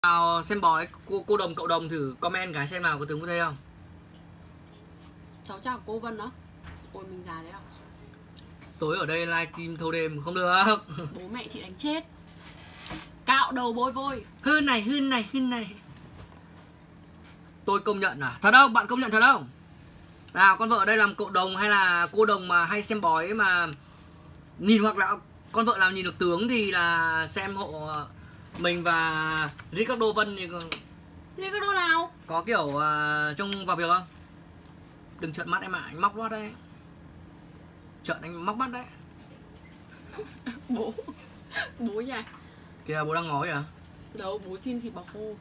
nào xem bói cô đồng cậu đồng thử comment cái xem nào có tướng Phúc Thây không. Cháu chào cô Vân đó. Ôi mình già đấy à? Tối ở đây livestream thâu đêm không được. Bố mẹ chị đánh chết. Cạo đầu bôi vôi. Hơn này. Tôi công nhận à? Thật không? Bạn công nhận thật không? Nào, con vợ ở đây làm cậu đồng hay là cô đồng mà hay xem bói mà nhìn, hoặc là con vợ nào nhìn được tướng thì là xem hộ mình và Ricardo Vân thì Ricardo nào? có kiểu trông vào việc không? Đừng trợn mắt em ạ, anh móc mắt đấy. Trợn anh móc mắt đấy. Bố nha. Kìa bố đang ngó kìa. Đâu, bố xin thịt bò khô.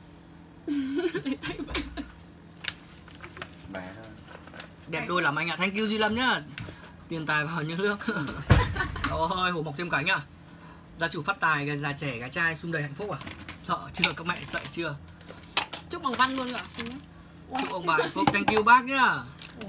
Đẹp đôi lắm anh ạ, thank you Duy Lâm nhá. Tiền tài vào như nước. Ôi, hổ mọc thêm cánh à. Gia chủ phát tài, già trẻ, gái trai sum đầy hạnh phúc à. Sợ chưa các mẹ, sợ chưa. Chúc bằng văn luôn ạ. Chúc ông bà hạnh phúc, thank you bác nhá.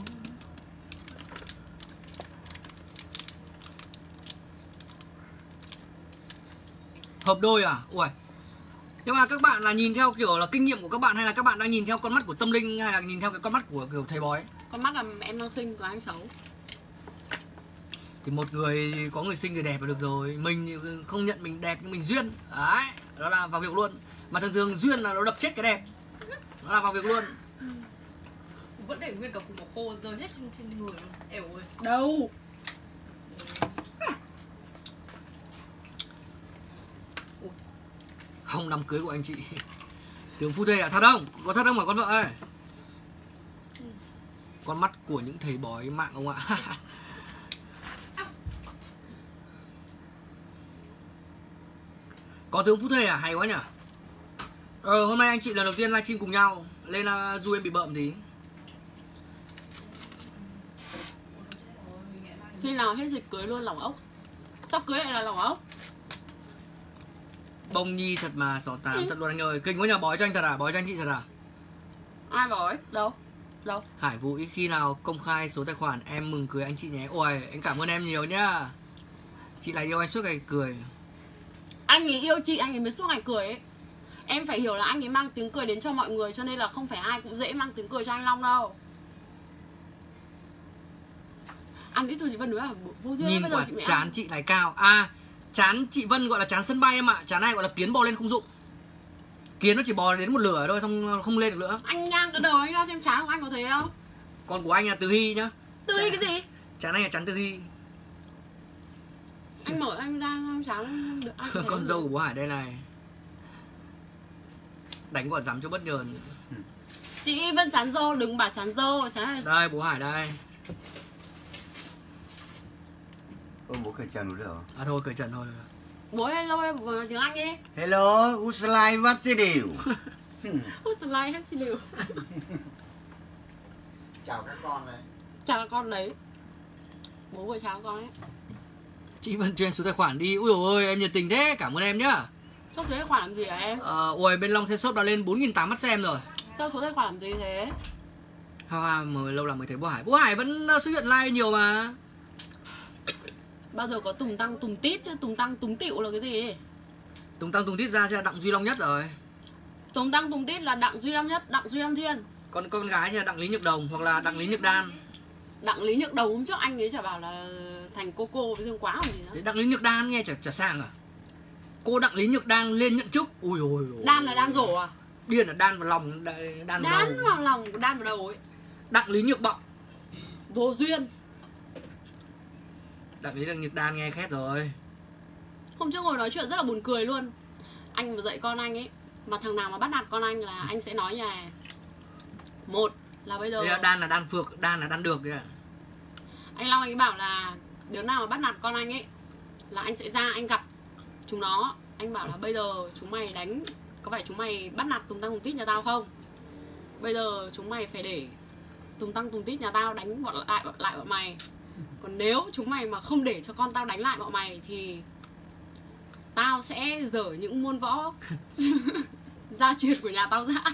Hợp đôi à? Ui. Nhưng mà các bạn là nhìn theo kiểu là kinh nghiệm của các bạn, hay là các bạn đang nhìn theo con mắt của tâm linh, hay là nhìn theo cái con mắt của kiểu thầy bói? Con mắt là em đang sinh, còn anh xấu. Thì một người có người sinh người đẹp là được rồi. Mình không nhận mình đẹp nhưng mình duyên. Đấy, đó là vào việc luôn. Mà thường thường duyên là nó đập chết cái đẹp. Nó là vào việc luôn. Vẫn để nguyên cả cục bò khô rơi hết trên người luôn. Ẻo ơi. Đâu? Không, đám cưới của anh chị tướng Phúc Thây à? Thật không? Có thật không hả con vợ ơi? Con mắt của những thầy bói mạng ông ạ. Có tướng Phúc Thây à? Hay quá nhỉ. Hôm nay anh chị lần đầu tiên livestream cùng nhau. Lên du em bị bợm tí. Khi nào hết dịch cưới luôn lòng ốc? Sắp cưới lại là lòng ốc? Bông nhi thật mà, 68 thật luôn anh ơi. Kinh quá nhờ, bói cho anh thật à? Bói cho anh chị thật à? Ai bói? Đâu? Hải Vũ khi nào công khai số tài khoản em mừng cưới anh chị nhé. Ôi, anh cảm ơn em nhiều nhá. Chị lại yêu anh suốt ngày cười. Anh ấy yêu chị, anh ấy mới suốt ngày cười ấy. Em phải hiểu là anh ấy mang tiếng cười đến cho mọi người, cho nên là không phải ai cũng dễ mang tiếng cười cho anh Long đâu. Anh ấy thôi chị Vân nói là vô duyên. Nhìn quả chán chị này cao. À, chán chị Vân gọi là chán sân bay em ạ. Chán này gọi là kiến bò lên không dụng. Kiến nó chỉ bò đến một lửa thôi, xong không lên được nữa. Anh nhang cái đầu anh ra xem chán của anh có thấy không? Còn của anh là Từ Hy nhá. Từ Hy cái gì? Chán anh là chán Từ Hy. Anh mở anh ra chán được anh. Con dâu của bố Hải đây này. Đánh quả dám cho bất ngờ. Chị Vân chán dâu, đừng bảo chán dâu. Đây bố Hải đây. Bố cởi trần được. À thôi cởi trần thôi. Bố hello em vừa tiếng Anh đi. Hello, Uslai Vasilil. Uslai Vasilil. Chào các con đấy. Chào các con đấy. Bố vừa chào các con đấy. Chị Vân cho em số tài khoản đi. Ui dồi ôi, em nhiệt tình thế, cảm ơn em nhá. Số tài khoản làm gì hả em? Ui, bên Long Xe Shop đã lên 4.800 mắt xem rồi. Sao số tài khoản làm gì thế? Mới lâu lắm mới thấy bố Hải. Bố Hải vẫn xuất hiện live nhiều mà. Bao giờ có tùng tăng tùng tít chứ tùng tăng tùng tịu là cái gì? Tùng tăng tùng tít ra sẽ là Đặng Duy Long Nhất rồi. Tùng tăng tùng tít là Đặng Duy Long Nhất, Đặng Duy Long Thiên. Còn con gái thì là Đặng Lý Nhược Đồng hoặc là Đặng Lý Nhược Đan. Đặng Lý Nhược Đồng hôm trước anh ấy chả bảo là thành cô với Dương Quá làm gì nữa. Đặng Lý Nhược Đan nghe chả sang à? Cô Đặng Lý Nhược Đan lên nhận chức. Ui ôi. Đan là đan rổ à? Điên là đan vào lòng, đan vào đầu. Đan vào lòng, đan vào đầu ấy. Đặng Lý Nhược Bọng. Vô duyên. Đặng Lý Nhược Đan nghe khét rồi. Hôm trước ngồi nói chuyện rất là buồn cười luôn. Anh vừa dạy con anh ấy, mà thằng nào mà bắt nạt con anh là anh sẽ nói nhà. Một là bây giờ Đan là đan phược, đan là đan được kìa. Anh Long anh ấy bảo là đứa nào mà bắt nạt con anh ấy là anh sẽ ra anh gặp chúng nó. Anh bảo là bây giờ chúng mày đánh, có phải chúng mày bắt nạt tùng tăng tùng tít nhà tao không? Bây giờ chúng mày phải để tùng tăng tùng tít nhà tao đánh lại bọn mày. Còn nếu chúng mày mà không để cho con tao đánh lại bọn mày thì tao sẽ dở những môn võ gia truyền của nhà tao ra.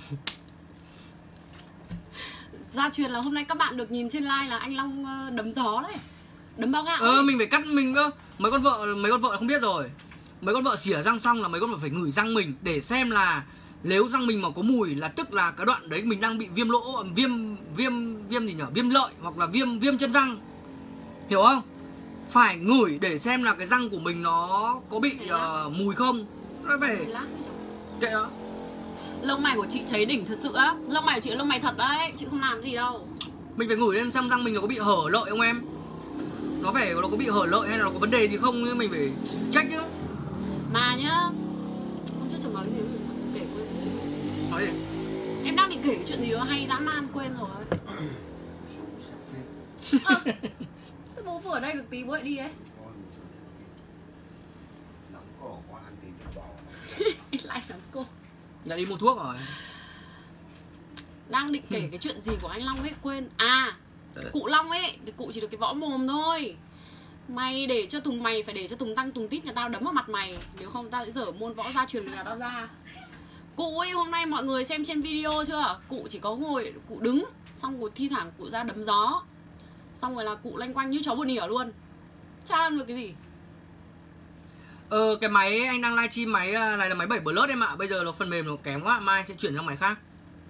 Gia truyền là hôm nay các bạn được nhìn trên live là anh Long đấm gió đấy. Đấm bao gạo ấy. Mình phải cắt mình cơ. Mấy con vợ không biết rồi. Mấy con vợ xỉa răng xong là mấy con vợ phải ngửi răng mình để xem là nếu răng mình mà có mùi là tức là cái đoạn đấy mình đang bị viêm lỗ, viêm gì nhỉ? Viêm lợi hoặc là viêm chân răng. Hiểu không? Phải ngửi để xem là cái răng của mình nó có bị mùi không. Nó phải kệ đó. Lông mày của chị cháy đỉnh thật sự á. Lông mày của chị là lông mày thật đấy, chị không làm gì đâu. Mình phải ngửi lên xem răng mình nó có bị hở lợi không em. Nó có bị hở lợi hay là nó có vấn đề gì không, nhưng mình phải check chứ. Mà nhá, không biết chồng nói cái gì, kể quên. Nói gì? Em đang định kể cái chuyện gì đó hay dã man quên rồi. Thế bố vừa ở đây được tí bố lại đi ấy. Nóng cổ quá ăn thì bỏ. Lại nóng cô. Lại đi mua thuốc rồi. Đang định kể cái chuyện gì của anh Long ấy quên. À, cụ Long ấy thì cụ chỉ được cái võ mồm thôi. Mày để cho mày phải để cho Tùng Tăng Tùng Tít nhà tao đấm vào mặt mày, nếu không tao sẽ dở môn võ gia truyền của nhà tao ra. Cụ ấy hôm nay mọi người xem trên video chưa? Cụ chỉ có ngồi, cụ đứng, xong rồi thi thoảng cụ ra đấm gió, xong rồi là cụ lanh quanh như chó buồn ỉa luôn. Chả làm được cái gì. Cái máy anh đang livestream máy này là máy 7 Plus em ạ. Bây giờ nó phần mềm nó kém quá, mai sẽ chuyển sang máy khác.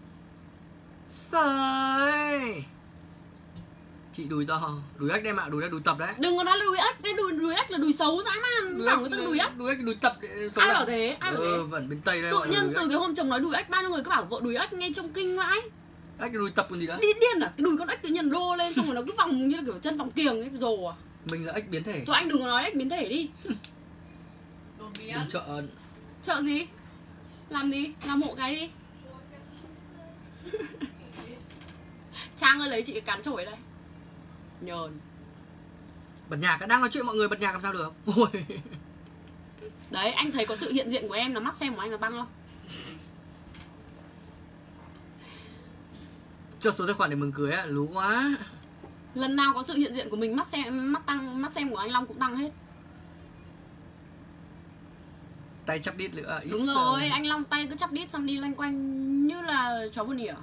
Trời. Chị đùi to, đùi ếch em ạ, đùi tập đấy. Đừng có nói là đùi ếch, cái đùi ếch là đùi xấu dã man. Bảo người ta đùi ếch. Đùi tập. Ai bảo thế? Ai bảo thế? Vẫn bên Tây đây. Tự nhiên từ cái hôm chồng nói đùi ếch, bao nhiêu người cứ bảo vợ đùi ếch nghe trông kinh vãi. Ếch đùi tập còn gì nữa? Điên à? Cái đùi con ếch tự nhiên rô lên xong rồi nó cứ vòng như là kiểu chân vòng kiềng ấy, rồ à? Mình là ếch biến thể. Thôi anh đừng có nói ếch biến thể đi. Đừng trợn. Trợn gì? Làm gì? Làm hộ cái đi. Trang ơi lấy chị cái cán chổi đây. Nhờn. Bật nhạc, đang nói chuyện mọi người bật nhạc làm sao được. Ôi. Đấy, anh thấy có sự hiện diện của em là mắt xem của anh là tăng không? Cho số tài khoản để mừng cưới á, lú quá. Lần nào có sự hiện diện của mình mắt xem của anh Long cũng tăng hết. Tay chắp đít nữa. Đúng rồi, anh Long tay cứ chắp đít xong đi loanh quanh như là chó buồn ỉa.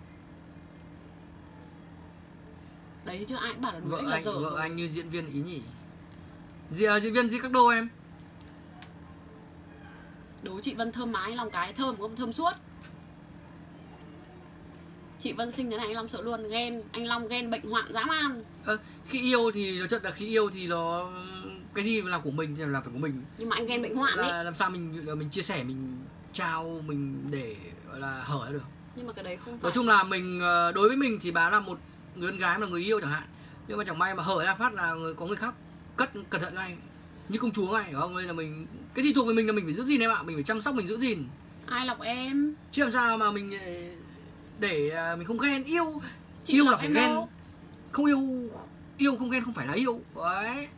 Đấy chứ ai cũng bảo là đuổi là dở. Vợ anh như diễn viên ý nhỉ. Diễn viên gì các đô em? Đố chị Vân thơm má anh Long cái thơm không thơm suốt. Chị Vân sinh thế này anh Long sợ luôn, ghen, anh Long ghen bệnh hoạn dã man. Khi yêu thì nó chất là khi yêu thì nó cái gì là của mình thì là phải của mình. Nhưng mà anh ghen bệnh hoạn ấy. Làm sao mình chia sẻ, mình trao, mình để gọi là hở được. Nhưng mà cái đấy không phải. Nói chung là mình đối với mình thì bà là một người con gái mà người yêu chẳng hạn, nhưng mà chẳng may mà hở ra phát là có người khác cất cẩn thận ngay như công chúa ngay, hiểu không? Nên là mình cái gì thuộc về mình là mình phải giữ gìn em ạ, mình phải chăm sóc, mình giữ gìn. Ai lọc em? Chứ làm sao mà mình để mình không ghen. Yêu Chị yêu là phải ghen đâu. Không yêu không ghen không phải là yêu đấy.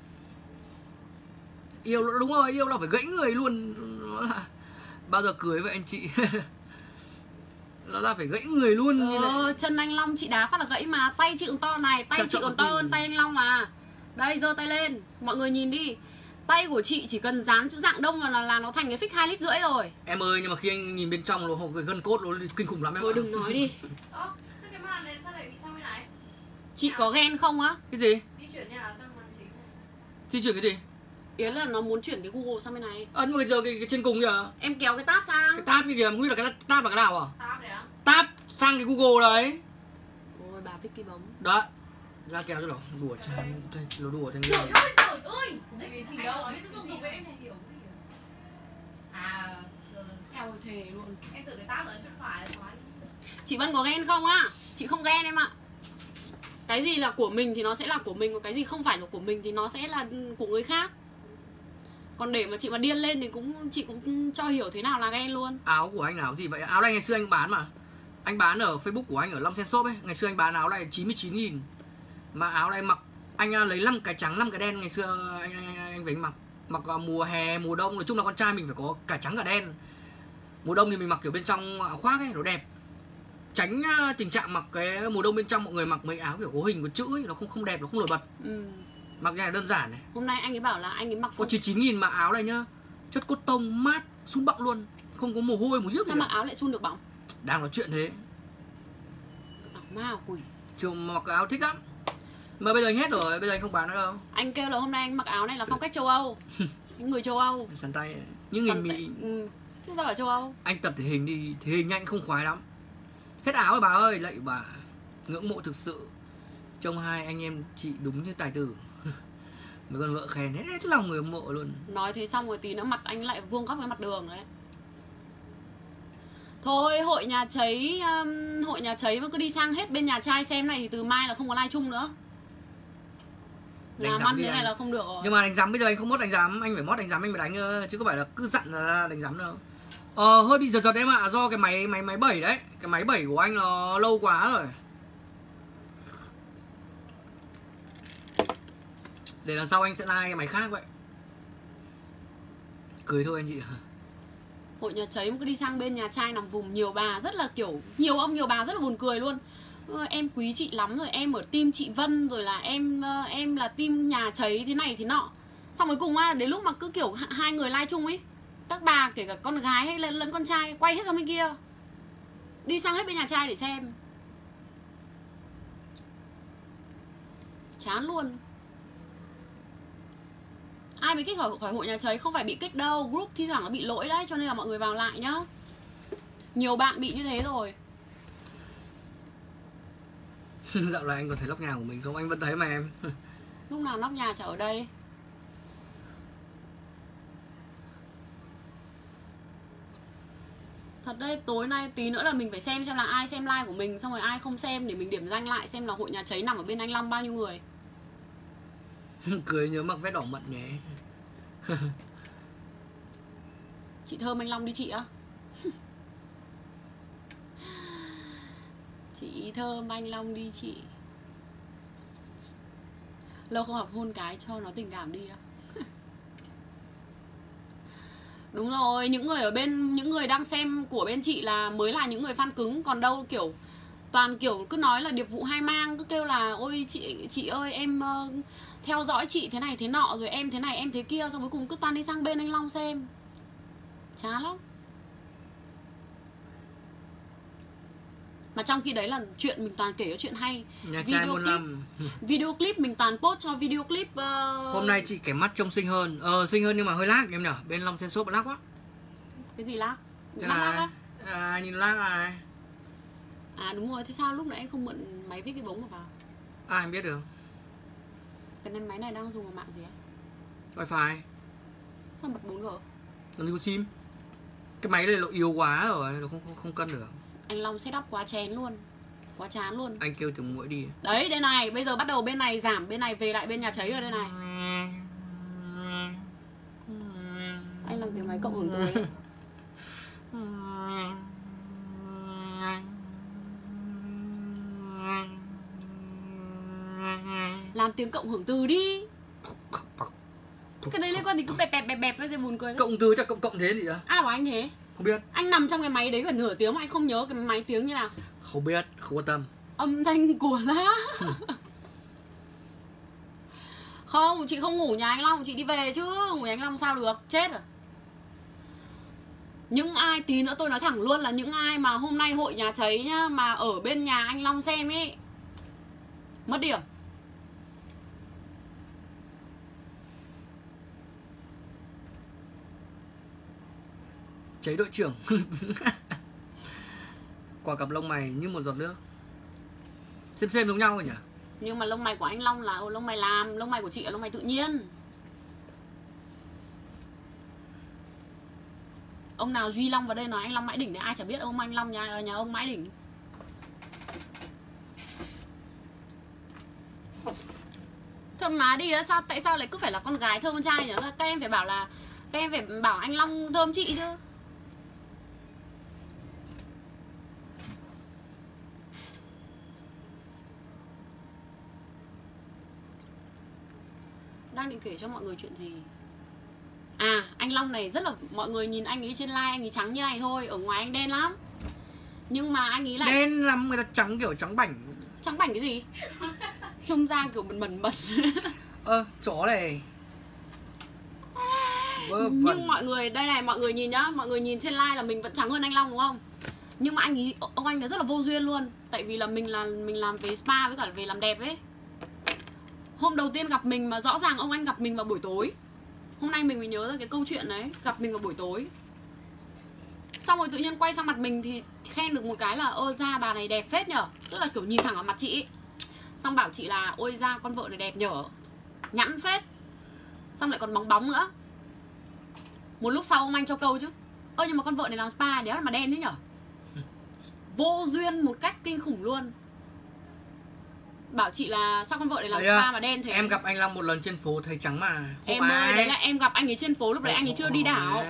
Yêu đúng rồi, yêu là phải gãy người luôn. Nó là bao giờ cưới với anh chị nó là phải gãy người luôn. Chân anh Long chị đá phát là gãy mà. Tay chị còn to này, tay chị còn to hơn tay anh Long mà. Đây, giơ tay lên, mọi người nhìn đi. Tay của chị chỉ cần dán chữ dạng đông là nó thành cái phích 2,5 lít rồi. Em ơi, nhưng mà khi anh nhìn bên trong nó cái gân cốt nó kinh khủng lắm em. Thôi đừng nói đi. Sao cái màn này sao lại bị sang bên này? Chị có ghen không á? Cái gì? Di chuyển nhà sang màn chính này. Di chuyển cái gì? Yến là nó muốn chuyển cái Google sang bên này. Nhưng mà giờ cái trên cùng kìa. Em kéo cái tab sang. Cái tab kia kìa, không biết là cái tab là cái nào à? Tab đấy á? Tab sang cái Google đấy. Ôi bà Vicky bấm. Đó. Ra kéo cho nó đùa chán, nó đùa thành người. Trời ơi! Tại vì gì đâu, biết cái dùng cái em này hiểu cái gì à? Eo thề luôn. Em tưởng cái tab ở chân phải là xóa đi. Chị Vân có ghen không á? Chị không ghen em ạ. Cái gì là của mình thì nó sẽ là của mình, còn cái gì không phải là của mình thì nó sẽ là của người khác. Còn để mà chị mà điên lên thì chị cũng cho hiểu thế nào là ghen luôn. Áo của anh nào gì vậy? Áo này ngày xưa anh bán mà. Anh bán ở Facebook của anh ở Long Sen Shop ấy. Ngày xưa anh bán áo này 99.000. Mà áo này mặc anh lấy 5 cái trắng 5 cái đen. Ngày xưa anh phải mặc mùa hè, mùa đông. Nói chung là con trai mình phải có cả trắng cả đen. Mùa đông thì mình mặc kiểu bên trong áo khoác ấy, nó đẹp. Tránh tình trạng mặc cái mùa đông bên trong mọi người mặc mấy áo kiểu có hình có chữ ấy, nó không đẹp, nó không nổi bật. Mặc như này đơn giản này. Hôm nay anh ấy bảo là anh ấy mặc có 99.000 mà áo này nhá, chất cốt tông mát, sun bọng luôn, không có mồ hôi mùi nước gì. Sao mặc áo lại sun được bỏng? Đang nói chuyện thế. Ảo ma quỷ. Trường mặc áo thích lắm. Mà bây giờ anh hết rồi, bây giờ anh không bán nữa đâu. Anh kêu là hôm nay anh mặc áo này là phong cách châu Âu. Người châu Âu. Sắn tay những người Mỹ. Thế sao ở châu Âu? Anh tập thể hình đi, thể hình anh không khoái lắm. Hết áo rồi bà ơi, lạy bà. Ngưỡng mộ thực sự. Trông hai anh em chị đúng như tài tử. Mấy con vợ khen hết lòng người hâm mộ luôn. Nói thế xong rồi tí nữa mặt anh lại vuông góc với mặt đường đấy. Thôi hội nhà cháy mà cứ đi sang hết bên nhà trai xem này thì từ mai là không có live chung nữa. Làm ăn thế này là không được rồi. Nhưng mà đánh giám bây giờ anh không mod đánh giám, anh phải mod đánh giám anh mới đánh chứ không phải là cứ dặn là đánh giám đâu. Hơi bị giật em ạ, do cái máy 7 đấy. Cái máy 7 của anh nó lâu quá rồi. Để lần sau anh sẽ like cái máy khác vậy. Cười thôi anh chị. Hội nhà cháy mà cứ đi sang bên nhà trai nằm vùng nhiều bà rất là kiểu nhiều ông nhiều bà rất là buồn cười luôn. Em quý chị lắm rồi, em ở team chị Vân rồi là em là team nhà cháy thế này thế nọ. Xong cuối cùng đến lúc mà cứ kiểu hai người live chung ấy, các bà kể cả con gái hay lẫn con trai quay hết sang bên kia, đi sang hết bên nhà trai để xem. Chán luôn. Ai bị kích khỏi hội nhà cháy không phải bị kích đâu, group thi thoảng nó bị lỗi đấy, cho nên là mọi người vào lại nhá. Nhiều bạn bị như thế rồi. Dạo này anh còn thấy lóc nhà của mình không? Anh vẫn thấy mà em. Lúc nào nóc nhà chả ở đây. Thật đấy, tối nay tí nữa là mình phải xem là ai xem live của mình, xong rồi ai không xem để mình điểm danh lại xem là hội nhà cháy nằm ở bên anh Long bao nhiêu người. Cười nhớ mặc vest đỏ mận nhé. Chị Thơm anh Long đi chị á. Chị Thơm anh Long đi chị. Lâu không học hôn cái cho nó tình cảm đi á. Đúng rồi, những người ở bên, những người đang xem của bên chị là mới là những người fan cứng. Còn đâu kiểu toàn kiểu cứ nói là điệp vụ hai mang, cứ kêu là ôi chị ơi em theo dõi chị thế này thế nọ, rồi em thế này em thế kia, xong cuối cùng cứ toàn đi sang bên anh Long xem. Chán lắm. Mà trong khi đấy là chuyện mình toàn kể cái chuyện hay. Nhà trai muôn năm. Video clip mình toàn post cho video clip. Hôm nay chị kẻ mắt trông xinh hơn. Xinh hơn nhưng mà hơi lag em nhở. Bên Long Sen Shop lag quá. Cái gì lag? Cái này nhìn lag này. À đúng rồi, thế sao lúc nãy anh không mượn máy viết cái bóng mà vào? Anh biết được. Cái này máy này đang dùng ở mạng gì á? Wi-Fi. Sao bật 4G? Làm gì có sim. Cái máy này nó yếu quá rồi, nó không cân được. Anh Long setup quá chén luôn. Quá chán luôn. Anh kêu tiểu muội đi. Đấy, đây này, bây giờ bắt đầu bên này giảm, bên này về lại bên nhà cháy rồi đây này. Anh làm tiếng máy cộng hưởng từ đấy. Làm tiếng cộng hưởng từ đi. Cái đấy liên quan thì cứ bẹp với buồn cười. Cộng từ chắc cộng thế gì á? Ai bảo anh thế? Không biết. Anh nằm trong cái máy đấy gần nửa tiếng mà anh không nhớ cái máy tiếng như nào. Không biết, không quan tâm. Âm thanh của lá. Không, chị không ngủ nhà anh Long, chị đi về chứ. Ngủ nhà anh Long sao được, chết rồi. Những ai, tí nữa tôi nói thẳng luôn là những ai mà hôm nay hội nhà cháy nhá, mà ở bên nhà anh Long xem ấy, mất điểm. Cháy đội trưởng. Quả cặp lông mày như một giọt nước. Xem giống nhau rồi nhỉ? Nhưng mà lông mày của anh Long là lông mày làm, lông mày của chị là lông mày tự nhiên. Ông nào Duy Long vào đây nói anh Long Mãi Đỉnh thì ai chả biết ông anh Long nhà ông Mãi Đỉnh. Thơm má đi á, sao tại sao lại cứ phải là con gái thơm con trai nhỉ? Các em phải bảo là các em phải bảo anh Long thơm chị chứ. Đang định kể cho mọi người chuyện gì? À, anh Long này rất là, mọi người nhìn anh ấy trên live anh ấy trắng như này thôi, ở ngoài anh đen lắm. Nhưng mà anh ấy lại đen lắm, người ta trắng kiểu trắng bảnh. Trắng bảnh cái gì? Trông da kiểu bẩn. Chó này. Nhưng mọi người, đây này, mọi người nhìn nhá, mọi người nhìn trên live là mình vẫn trắng hơn anh Long đúng không? Nhưng mà anh ấy, ông anh ấy rất là vô duyên luôn. Tại vì là mình làm về spa với cả về làm đẹp ấy. Hôm đầu tiên gặp mình mà rõ ràng ông anh gặp mình vào buổi tối. Hôm nay mình mới nhớ ra cái câu chuyện đấy, gặp mình vào buổi tối. Xong rồi tự nhiên quay sang mặt mình thì khen được một cái là ơ da bà này đẹp phết nhở. Tức là kiểu nhìn thẳng vào mặt chị ấy. Xong bảo chị là ôi da con vợ này đẹp nhở, nhẵn phết. Xong lại còn bóng bóng nữa. Một lúc sau ông anh cho câu chứ ơ nhưng mà con vợ này làm spa đéo mà đen thế nhở. Vô duyên một cách kinh khủng luôn. Bảo chị là sao con vợ này làm spa mà đen thế. Em gặp anh Long một lần trên phố thấy trắng mà. Em ơi đấy là em gặp anh ấy trên phố, lúc đấy anh ấy chưa đi đảo.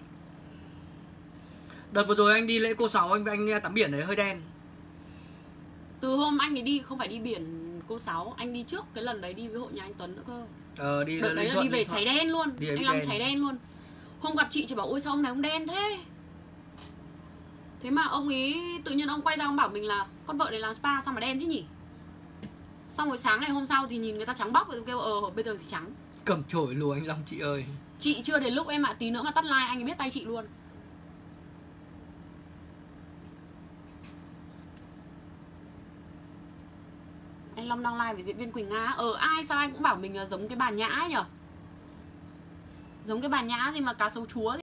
Đợt vừa rồi anh đi lễ cô Sáu, anh tắm biển đấy hơi đen. Từ hôm anh ấy đi không phải đi biển cô Sáu, anh đi trước cái lần đấy đi với hội nhà anh Tuấn nữa cơ. Đi đợt đấy là đi về cháy đen luôn. Anh Long cháy đen luôn. Hôm gặp chị bảo ôi sao ông này ông đen thế. Thế mà ông ấy tự nhiên ông quay ra ông bảo mình là con vợ này làm spa sao mà đen thế nhỉ. Xong rồi sáng ngày hôm sau thì nhìn người ta trắng bóc rồi kêu bây giờ thì trắng. Cầm chổi lùa anh Long chị ơi. Chị chưa đến lúc em ạ, tí nữa mà tắt like anh ấy biết tay chị luôn. Anh Long đăng like với diễn viên Quỳnh Nga. Ai sao anh cũng bảo mình là giống cái bà Nhã ấy nhở. Giống cái bà Nhã gì mà cá sấu chúa